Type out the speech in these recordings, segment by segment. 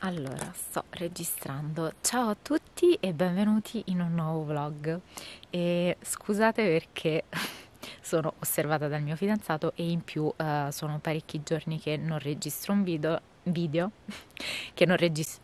Allora, sto registrando. Ciao a tutti e benvenuti in un nuovo vlog. E scusate perché sono osservata dal mio fidanzato e in più sono parecchi giorni che non registro un video che non registro.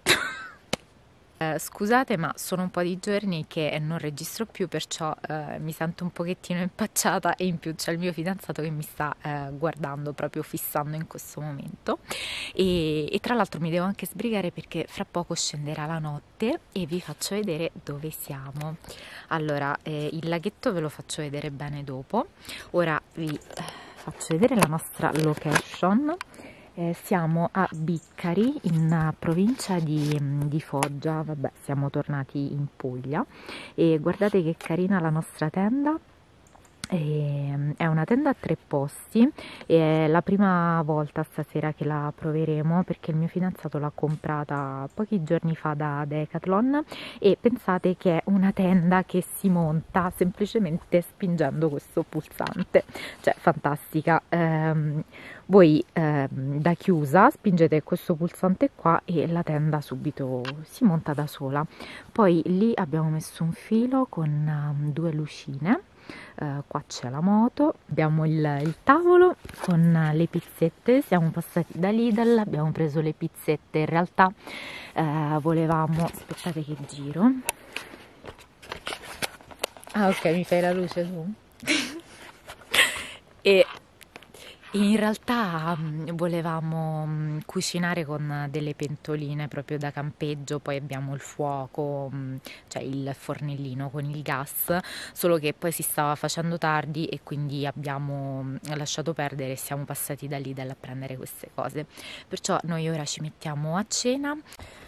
Scusate, ma sono un po' di giorni che non registro più, perciò mi sento un pochettino impacciata e in più c'è il mio fidanzato che mi sta guardando, proprio fissando in questo momento. E tra l'altro mi devo anche sbrigare perché fra poco scenderà la notte e vi faccio vedere dove siamo. Allora, il laghetto ve lo faccio vedere bene dopo. Ora vi faccio vedere la nostra location. Siamo a Biccari, in provincia di Foggia. Vabbè, siamo tornati in Puglia e guardate che carina la nostra tenda. È una tenda a 3 posti e è la prima volta stasera che la proveremo perché il mio fidanzato l'ha comprata pochi giorni fa da Decathlon e pensate che è una tenda che si monta semplicemente spingendo questo pulsante, cioè fantastica. Voi da chiusa spingete questo pulsante qua e la tenda subito si monta da sola. Poi lì abbiamo messo un filo con 2 lucine. Qua c'è la moto, abbiamo il tavolo con le pizzette. Siamo passati da Lidl, abbiamo preso le pizzette. In realtà volevamo, aspettate che giro. Ah, ok, mi fai la luce tu. E in realtà volevamo cucinare con delle pentoline proprio da campeggio, poi abbiamo il fuoco, cioè il fornellino con il gas, solo che poi si stava facendo tardi e quindi abbiamo lasciato perdere e siamo passati da lì a prendere queste cose. Perciò noi ora ci mettiamo a cena.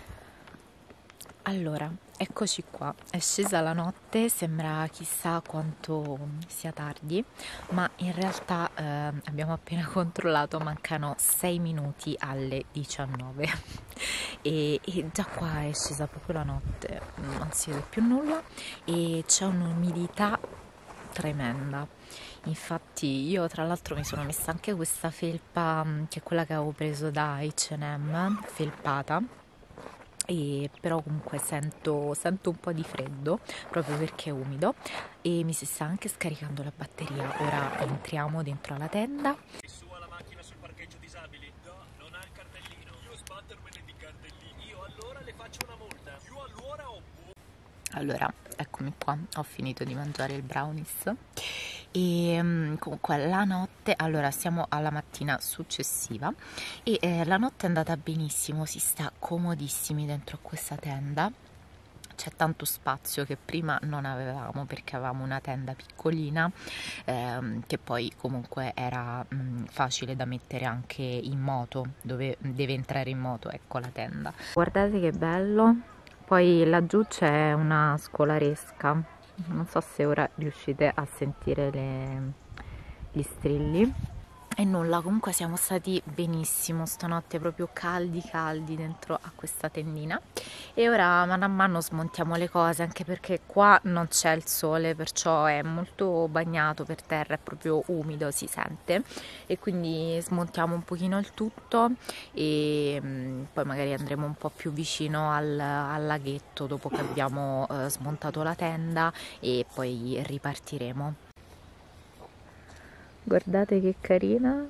Allora, eccoci qua, è scesa la notte, sembra chissà quanto sia tardi, ma in realtà abbiamo appena controllato, mancano 6 minuti alle 19 e già qua è scesa proprio la notte, non si vede più nulla e c'è un'umidità tremenda. Infatti io tra l'altro mi sono messa anche questa felpa che è quella che avevo preso da H&M, felpata. Però comunque sento un po' di freddo proprio perché è umido e mi si sta anche scaricando la batteria. Ora entriamo dentro alla tenda. Su alla macchina sul parcheggio disabili? No, non ha il cartellino. Io sbattermene di cartellini. Io allora le faccio una multa. Io allora ho... Allora, eccomi qua, ho finito di mangiare il brownies e comunque la notte, allora siamo alla mattina successiva e la notte è andata benissimo, si sta comodissimi dentro a questa tenda. C'è tanto spazio che prima non avevamo perché avevamo una tenda piccolina che poi comunque era facile da mettere anche in moto, dove deve entrare in moto, ecco la tenda. Guardate che bello, poi laggiù c'è una scolaresca, non so se ora riuscite a sentire gli strilli. E nulla, comunque siamo stati benissimo stanotte, proprio caldi dentro a questa tendina e ora mano a mano smontiamo le cose, anche perché qua non c'è il sole, perciò è molto bagnato per terra, è proprio umido, si sente, e quindi smontiamo un pochino il tutto e poi magari andremo un po' più vicino al laghetto dopo che abbiamo smontato la tenda e poi ripartiremo. Guardate che carina.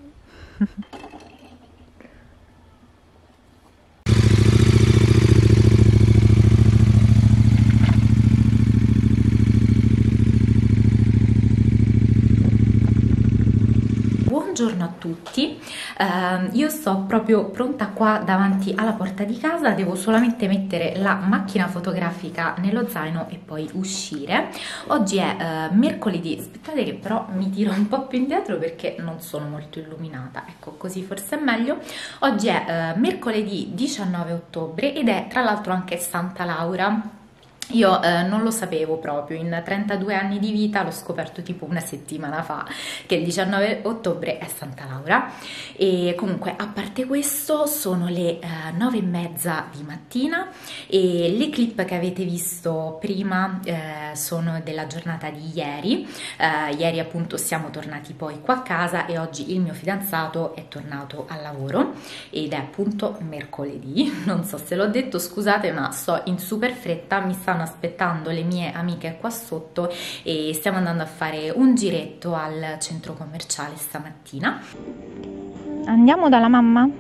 Buongiorno a tutti, io sto proprio pronta qua davanti alla porta di casa, devo solamente mettere la macchina fotografica nello zaino e poi uscire. Oggi è mercoledì, aspettate che però mi tiro un po' più indietro perché non sono molto illuminata, ecco così forse è meglio. Oggi è mercoledì 19 ottobre ed è tra l'altro anche Santa Laura. Io non lo sapevo proprio, in 32 anni di vita l'ho scoperto tipo una settimana fa, che il 19 ottobre è Santa Laura. E comunque, a parte questo, sono le 9:30 di mattina e le clip che avete visto prima sono della giornata di ieri. Ieri appunto siamo tornati poi qua a casa e oggi il mio fidanzato è tornato al lavoro ed è appunto mercoledì. Non so se l'ho detto, scusate, ma sto in super fretta, mi stanno aspettando le mie amiche qua sotto e stiamo andando a fare un giretto al centro commerciale stamattina. Andiamo dalla mamma?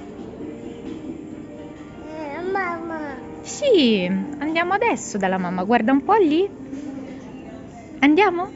Mamma. Sì, andiamo adesso dalla mamma, guarda un po' lì. Andiamo?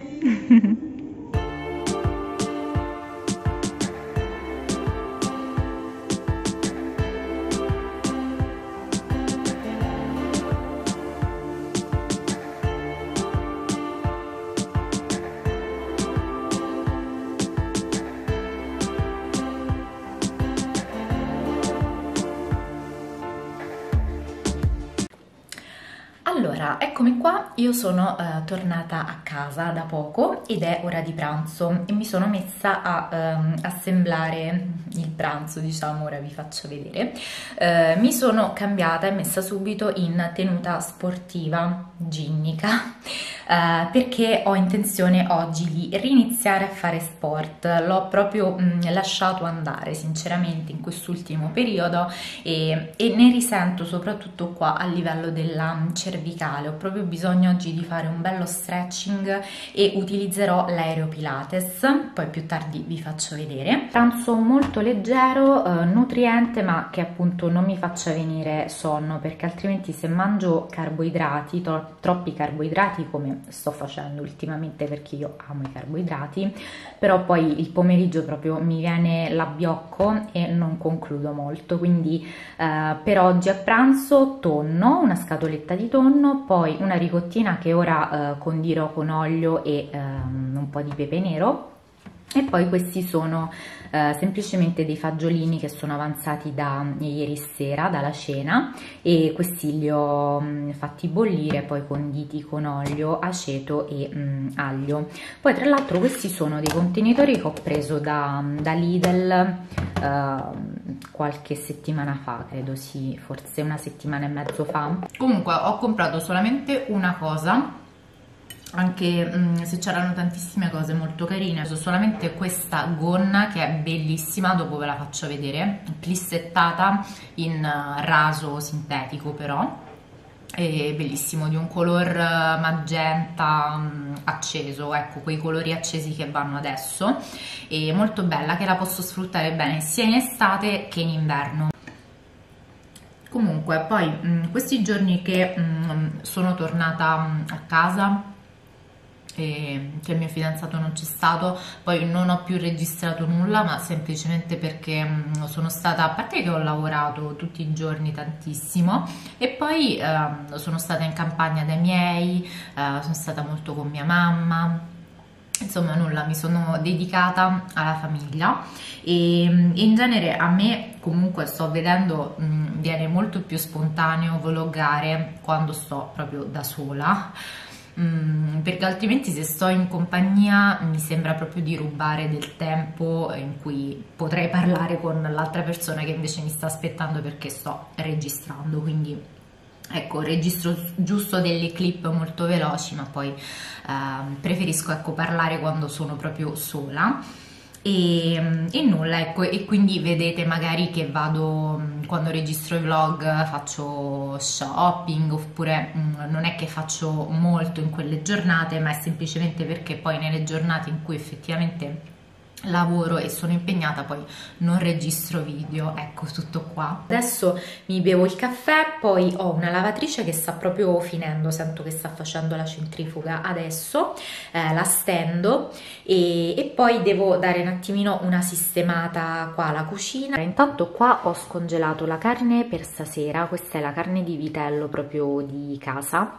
Allora, eccomi qua, io sono tornata a casa da poco ed è ora di pranzo e mi sono messa a assemblare il pranzo, diciamo, ora vi faccio vedere. Mi sono cambiata e messa subito in tenuta sportiva ginnica perché ho intenzione oggi di riniziare a fare sport. L'ho proprio lasciato andare sinceramente in quest'ultimo periodo e ne risento soprattutto qua a livello della cervicale. Ho proprio bisogno oggi di fare un bello stretching e utilizzerò l'aereo Pilates, poi più tardi vi faccio vedere. Pranzo molto leggero, nutriente, ma che appunto non mi faccia venire sonno, perché altrimenti se mangio carboidrati, troppi carboidrati, come sto facendo ultimamente perché io amo i carboidrati, però poi il pomeriggio proprio mi viene l'abbiocco e non concludo molto. Quindi per oggi a pranzo tonno, una scatoletta di tonno, poi una ricottina che ora condirò con olio e un po' di pepe nero. E poi questi sono semplicemente dei fagiolini che sono avanzati da ieri sera, dalla cena, e questi li ho fatti bollire, poi conditi con olio, aceto e aglio. Poi tra l'altro questi sono dei contenitori che ho preso da Lidl qualche settimana fa, credo, sì, forse una settimana e mezzo fa. Comunque ho comprato solamente una cosa, anche se c'erano tantissime cose molto carine. Ho solamente questa gonna che è bellissima, dopo ve la faccio vedere, plissettata in raso sintetico, però è bellissimo, di un color magenta acceso, ecco, quei colori accesi che vanno adesso, e molto bella, che la posso sfruttare bene sia in estate che in inverno. Comunque poi questi giorni che sono tornata a casa e che il mio fidanzato non c'è stato, poi non ho più registrato nulla, ma semplicemente perché sono stata, a parte che ho lavorato tutti i giorni tantissimo, e poi sono stata in campagna dai miei, sono stata molto con mia mamma, insomma nulla, mi sono dedicata alla famiglia e in genere a me comunque, sto vedendo, viene molto più spontaneo vloggare quando sto proprio da sola, perché altrimenti se sto in compagnia mi sembra proprio di rubare del tempo in cui potrei parlare con l'altra persona che invece mi sta aspettando perché sto registrando. Quindi ecco, registro giusto delle clip molto veloci, ma poi preferisco, ecco, parlare quando sono proprio sola. E nulla, ecco, e quindi vedete magari che vado, quando registro i vlog faccio shopping, oppure non è che faccio molto in quelle giornate, ma è semplicemente perché poi nelle giornate in cui effettivamente lavoro e sono impegnata poi non registro video. Ecco, tutto qua. Adesso mi bevo il caffè, poi ho una lavatrice che sta proprio finendo, sento che sta facendo la centrifuga adesso, la stendo e poi devo dare un attimino una sistemata qua alla cucina. Intanto qua ho scongelato la carne per stasera, questa è la carne di vitello proprio di casa,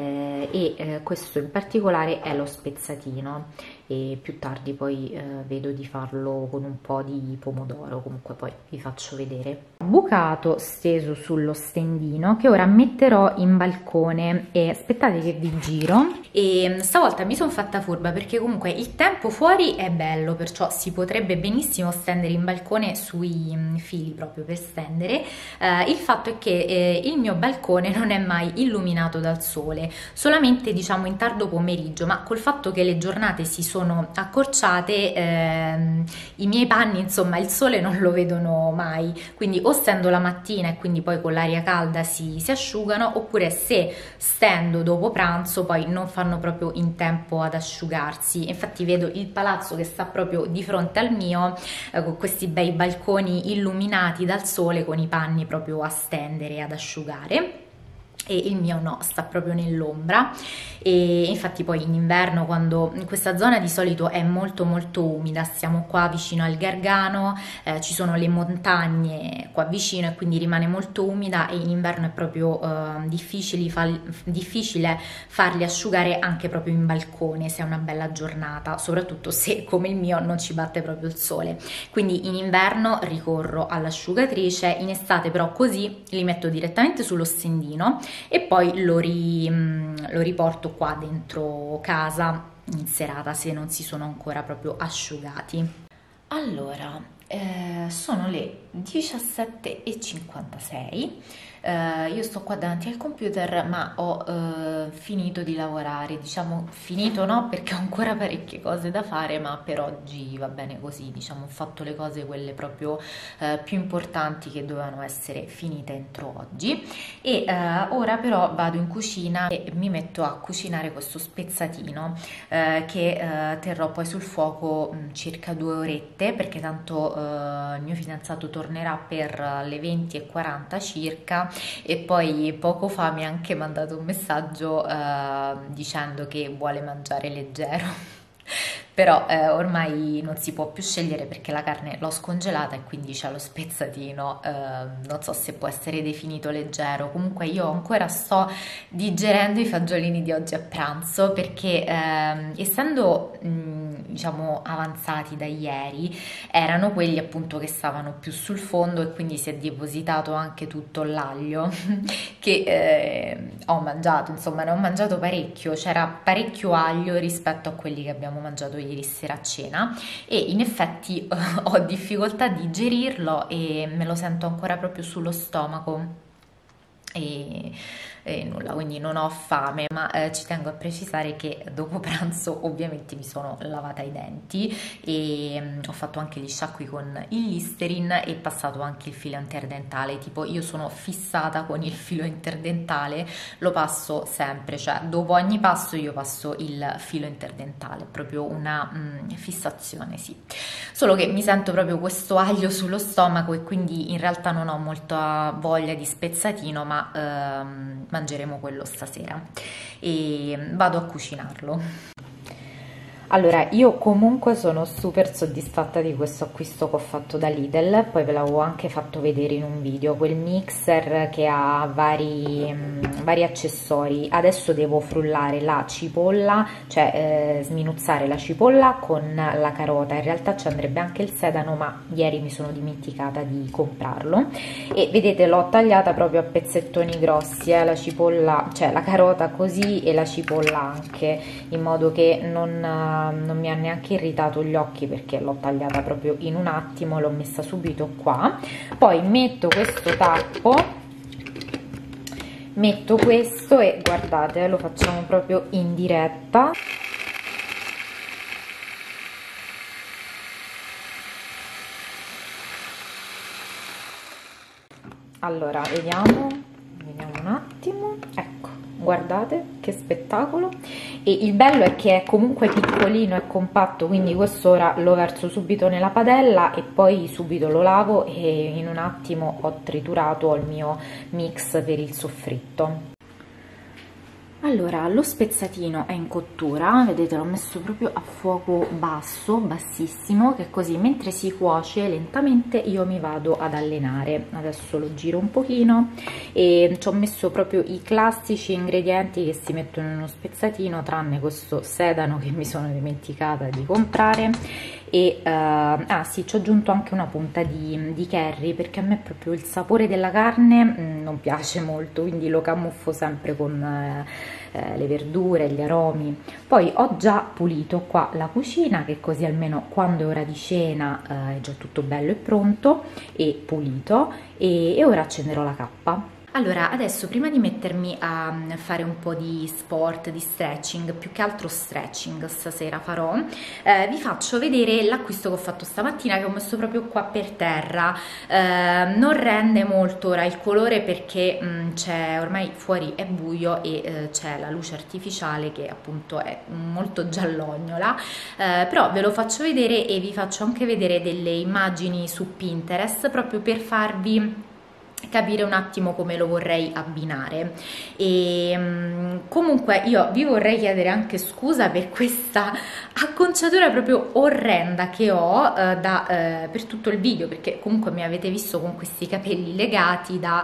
e questo in particolare è lo spezzatino, e più tardi poi vedo di farlo con un po' di pomodoro, comunque poi vi faccio vedere. bucato, steso sullo stendino, che ora metterò in balcone. E aspettate che vi giro. E stavolta mi sono fatta furba perché comunque il tempo fuori è bello, perciò si potrebbe benissimo stendere in balcone sui fili proprio per stendere. Il fatto è che il mio balcone non è mai illuminato dal sole, solamente diciamo in tardo pomeriggio, ma col fatto che le giornate si sono accorciate, i miei panni, insomma, il sole non lo vedono mai, quindi o stendo la mattina e quindi poi con l'aria calda si asciugano, oppure se stendo dopo pranzo poi non fanno proprio in tempo ad asciugarsi. Infatti vedo il palazzo che sta proprio di fronte al mio, con questi bei balconi illuminati dal sole, con i panni proprio a stendere, ad asciugare, e il mio no, sta proprio nell'ombra. E infatti poi in inverno, quando questa zona di solito è molto umida, siamo qua vicino al Gargano, ci sono le montagne qua vicino e quindi rimane molto umida, e in inverno è proprio difficile farli asciugare anche proprio in balcone se è una bella giornata, soprattutto se come il mio non ci batte proprio il sole. Quindi in inverno ricorro all'asciugatrice, in estate però così li metto direttamente sullo stendino e poi lo riporto qua dentro casa in serata se non si sono ancora proprio asciugati. Allora, sono le 17:56. Io sto qua davanti al computer, ma ho finito di lavorare, diciamo finito no, perché ho ancora parecchie cose da fare, ma per oggi va bene così, diciamo ho fatto le cose quelle proprio più importanti che dovevano essere finite entro oggi. E ora però vado in cucina e mi metto a cucinare questo spezzatino che terrò poi sul fuoco circa 2 orette, perché tanto il mio fidanzato tornerà per le 20:40 circa, e poi poco fa mi ha anche mandato un messaggio dicendo che vuole mangiare leggero. Però ormai non si può più scegliere perché la carne l'ho scongelata e quindi c'è lo spezzatino, non so se può essere definito leggero. Comunque io ancora sto digerendo i fagiolini di oggi a pranzo, perché essendo diciamo avanzati da ieri, erano quelli appunto che stavano più sul fondo, e quindi si è depositato anche tutto l'aglio che ho mangiato, insomma ne ho mangiato parecchio, c'era parecchio aglio rispetto a quelli che abbiamo mangiato ieri sera a cena, e in effetti ho difficoltà a digerirlo e me lo sento ancora proprio sullo stomaco. E nulla, quindi non ho fame, ma ci tengo a precisare che dopo pranzo ovviamente mi sono lavata i denti e ho fatto anche gli sciacqui con il Listerine e passato anche il filo interdentale. Tipo io sono fissata con il filo interdentale, lo passo sempre, cioè dopo ogni pasto io passo il filo interdentale, proprio una fissazione, sì. Solo che mi sento proprio questo aglio sullo stomaco e quindi in realtà non ho molta voglia di spezzatino, ma mangeremo quello stasera e vado a cucinarlo. Allora, io comunque sono super soddisfatta di questo acquisto che ho fatto da Lidl, poi ve l'avevo anche fatto vedere in un video, quel mixer che ha vari accessori. Adesso devo frullare la cipolla, cioè sminuzzare la cipolla con la carota, in realtà ci andrebbe anche il sedano, ma ieri mi sono dimenticata di comprarlo, e vedete l'ho tagliata proprio a pezzettoni grossi, la cipolla, cioè la carota così e la cipolla anche, in modo che non mi ha neanche irritato gli occhi, perché l'ho tagliata proprio in un attimo, l'ho messa subito qua. Poi metto questo tappo, metto questo e guardate, lo facciamo proprio in diretta. Allora vediamo un attimo, ecco, guardate che spettacolo. E il bello è che è comunque piccolino e compatto, quindi questo ora lo verso subito nella padella e poi subito lo lavo, e in un attimo ho triturato il mio mix per il soffritto. Allora, lo spezzatino è in cottura, vedete l'ho messo proprio a fuoco basso, bassissimo, che così mentre si cuoce lentamente io mi vado ad allenare. Adesso lo giro un pochino e ci ho messo proprio i classici ingredienti che si mettono in uno spezzatino, tranne questo sedano che mi sono dimenticata di comprare, e ah sì, ci ho aggiunto anche una punta di curry, perché a me proprio il sapore della carne non piace molto, quindi lo camuffo sempre con le verdure, gli aromi. Poi ho già pulito qua la cucina, che così almeno quando è ora di cena è già tutto bello e pronto e pulito, e ora accenderò la cappa. Allora, adesso prima di mettermi a fare un po' di sport, di stretching, più che altro stretching stasera farò, vi faccio vedere l'acquisto che ho fatto stamattina, che ho messo proprio qua per terra. Non rende molto ora il colore perché c'è, ormai fuori è buio e c'è la luce artificiale che appunto è molto giallognola, però ve lo faccio vedere e vi faccio anche vedere delle immagini su Pinterest proprio per farvi capire un attimo come lo vorrei abbinare. E comunque io vi vorrei chiedere anche scusa per questa acconciatura proprio orrenda che ho per tutto il video, perché comunque mi avete visto con questi capelli legati da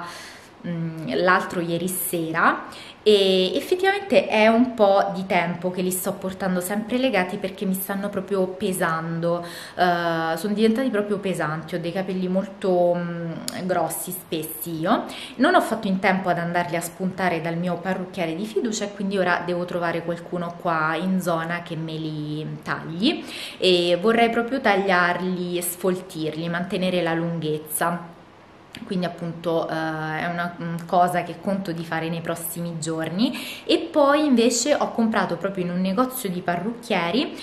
l'altro ieri sera, e effettivamente è un po' di tempo che li sto portando sempre legati perché mi stanno proprio pesando, sono diventati proprio pesanti, ho dei capelli molto grossi, spessi. Io non ho fatto in tempo ad andarli a spuntare dal mio parrucchiere di fiducia, e quindi ora devo trovare qualcuno qua in zona che me li tagli, e vorrei proprio tagliarli e sfoltirli, mantenere la lunghezza. Quindi appunto è una cosa che conto di fare nei prossimi giorni. E poi invece ho comprato proprio in un negozio di parrucchieri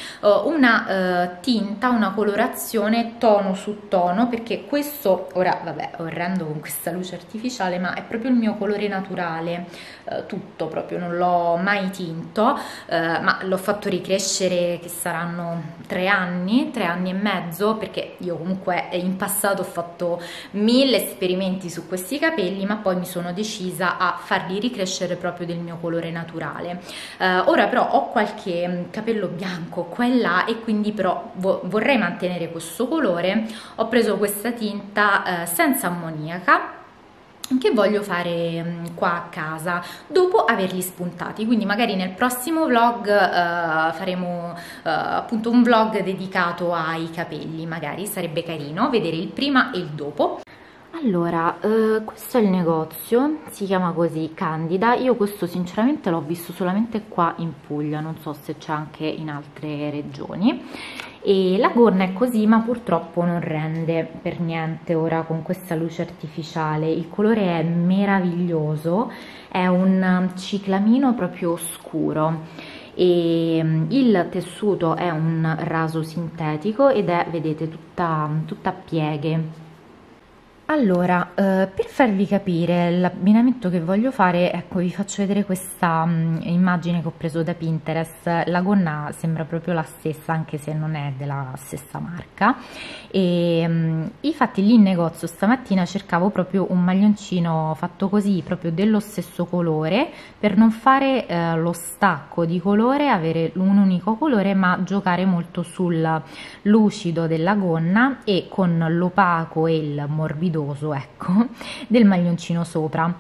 una tinta, una colorazione tono su tono, perché questo ora vabbè orrendo con questa luce artificiale, ma è proprio il mio colore naturale, tutto proprio, non l'ho mai tinto, ma l'ho fatto ricrescere, che saranno 3 anni e mezzo, perché io comunque in passato ho fatto 1000 esperimenti su questi capelli, ma poi mi sono decisa a farli ricrescere proprio del mio colore naturale. Ora però ho qualche capello bianco qua e là, e quindi però vorrei mantenere questo colore. Ho preso questa tinta senza ammoniaca, che voglio fare qua a casa dopo averli spuntati, quindi magari nel prossimo vlog faremo appunto un vlog dedicato ai capelli, magari sarebbe carino vedere il prima e il dopo. Allora, questo è il negozio, si chiama così, Candida. Io questo sinceramente l'ho visto solamente qua in Puglia, non so se c'è anche in altre regioni. E la gonna è così, ma purtroppo non rende per niente ora con questa luce artificiale. Il colore è meraviglioso, è un ciclamino proprio scuro, e il tessuto è un raso sintetico ed è, vedete, tutta a pieghe. Allora, per farvi capire l'abbinamento che voglio fare, ecco, vi faccio vedere questa immagine che ho preso da Pinterest. La gonna sembra proprio la stessa, anche se non è della stessa marca. E infatti lì in negozio stamattina cercavo proprio un maglioncino fatto così, proprio dello stesso colore, per non fare lo stacco di colore, avere un unico colore, ma giocare molto sul lucido della gonna e con l'opaco e il morbidoso, ecco, del maglioncino sopra.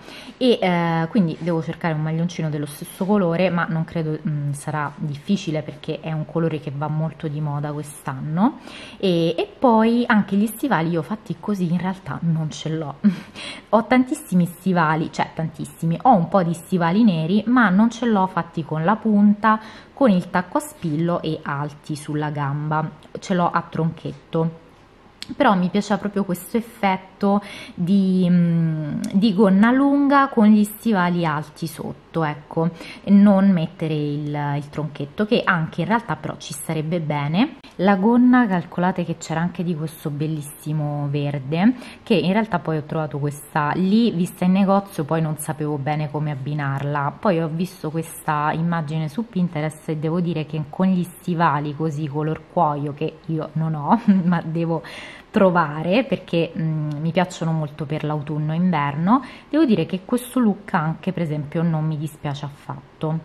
E quindi devo cercare un maglioncino dello stesso colore, ma non credo sarà difficile, perché è un colore che va molto di moda quest'anno. E poi anche gli stivali io fatti così in realtà non ce l'ho. Ho tantissimi stivali, cioè tantissimi, ho un po' di stivali neri, ma non ce l'ho fatti con la punta, con il tacco a spillo e alti sulla gamba, ce l'ho a tronchetto. Però mi piaceva proprio questo effetto di gonna lunga con gli stivali alti sotto, ecco, e non mettere il tronchetto, che anche in realtà però ci starebbe bene. La gonna, calcolate che c'era anche di questo bellissimo verde, che in realtà poi ho trovato questa lì vista in negozio, poi non sapevo bene come abbinarla. Poi ho visto questa immagine su Pinterest e devo dire che con gli stivali così color cuoio, che io non ho ma devo trovare perché mi piacciono molto per l'autunno e inverno, devo dire che questo look anche per esempio non mi dispiace affatto.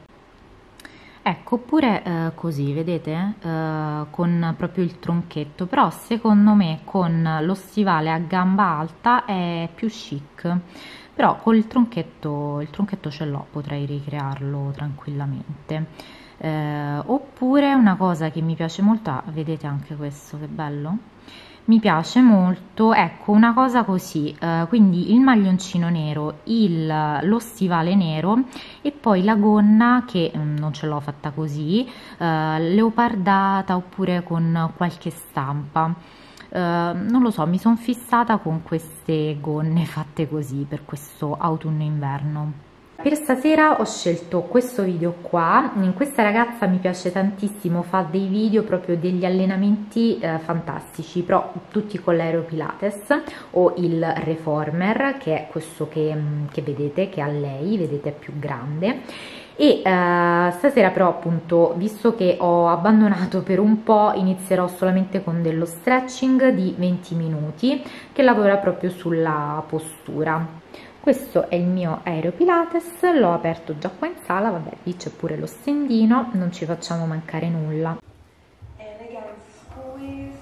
Ecco, oppure così, vedete, con proprio il tronchetto, però secondo me con lo stivale a gamba alta è più chic, però con il tronchetto ce l'ho, potrei ricrearlo tranquillamente. Oppure una cosa che mi piace molto, vedete anche questo che bello? Mi piace molto, ecco, una cosa così, quindi il maglioncino nero, lo stivale nero e poi la gonna che non ce l'ho fatta così, leopardata oppure con qualche stampa. Non lo so, mi sono fissata con queste gonne fatte così per questo autunno-inverno. Per stasera ho scelto questo video qua. Questa ragazza mi piace tantissimo, fa dei video proprio degli allenamenti fantastici, però tutti con l'aeropilates o il reformer, che è questo che vedete, che ha lei, vedete è più grande. E stasera però appunto, visto che ho abbandonato per un po', inizierò solamente con dello stretching di 20 minuti che lavora proprio sulla postura. Questo è il mio aeropilates, l'ho aperto già qua in sala, vabbè, lì c'è pure lo stendino, non ci facciamo mancare nulla. And again, squeeze,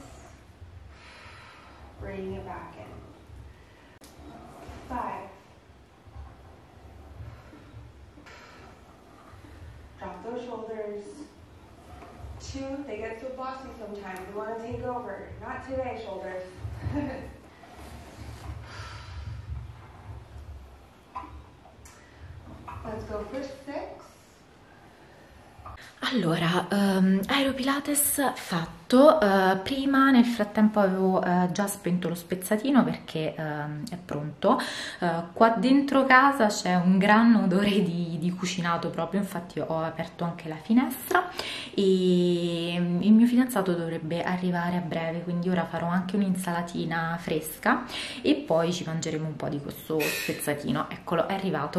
bring it back in. 5. Drop those shoulders. 2, they get so bossy sometimes, they want to take over. Not today, shoulders. Let's go for 6. Allora, aeropilates fatto, prima nel frattempo avevo già spento lo spezzatino perché è pronto. Qua dentro casa c'è un gran odore di cucinato proprio, infatti ho aperto anche la finestra e il mio fidanzato dovrebbe arrivare a breve, quindi ora farò anche un'insalatina fresca e poi ci mangeremo un po' di questo spezzatino. Eccolo, è arrivato.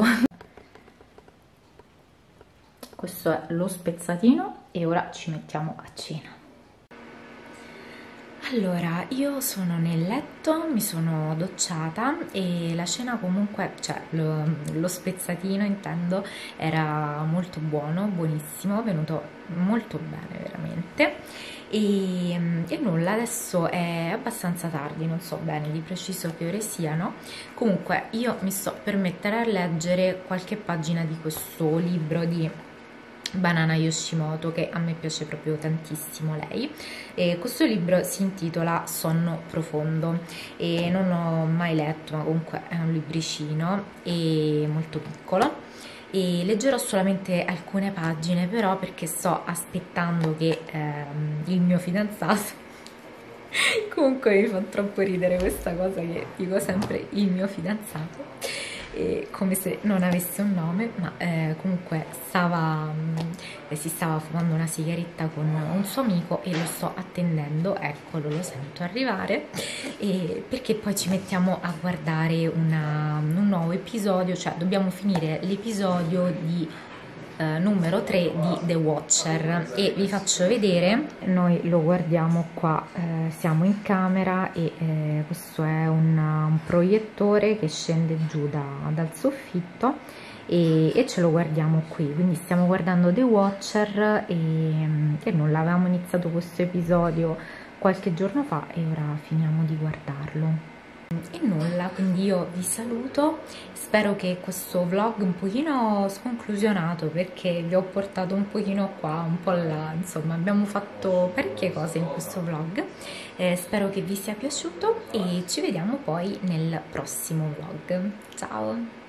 Questo è lo spezzatino e ora ci mettiamo a cena. Allora, io sono nel letto, mi sono docciata e la cena comunque, cioè lo spezzatino intendo, era molto buono, buonissimo, venuto molto bene veramente. E nulla, adesso è abbastanza tardi, non so bene di preciso che ore siano. Comunque io mi sto per mettere a leggere qualche pagina di questo libro di Banana Yoshimoto, che a me piace proprio tantissimo lei, e questo libro si intitola Sonno profondo e non l'ho mai letto, ma comunque è un libricino e molto piccolo e leggerò solamente alcune pagine però perché sto aspettando che il mio fidanzato comunque mi fa troppo ridere questa cosa che dico sempre il mio fidanzato, come se non avesse un nome, ma comunque si stava fumando una sigaretta con un suo amico e lo sto attendendo, eccolo, lo sento arrivare, perché poi ci mettiamo a guardare un nuovo episodio, cioè dobbiamo finire l'episodio di numero 3 di The Watcher e vi faccio vedere. Noi lo guardiamo qua, siamo in camera e questo è un proiettore che scende giù dal soffitto e ce lo guardiamo qui, quindi stiamo guardando The Watcher e non l'avevamo iniziato questo episodio qualche giorno fa e ora finiamo di guardarlo. E nulla, quindi io vi saluto, spero che questo vlog un pochino sconclusionato, perché vi ho portato un pochino qua, un po' là, insomma abbiamo fatto parecchie cose in questo vlog, spero che vi sia piaciuto e ci vediamo poi nel prossimo vlog. Ciao!